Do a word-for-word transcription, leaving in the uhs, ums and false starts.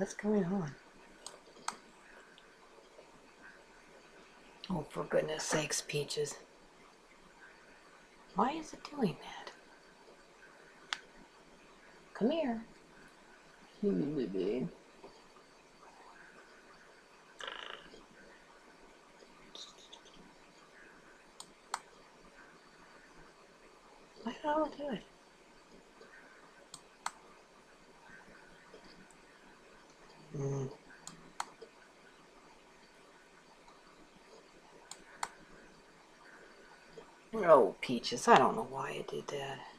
What's going on? Oh, for goodness sakes, Peaches. Why is it doing that? Come here. Why don't I do it? Mm. Oh, Peaches, I don't know why I did that.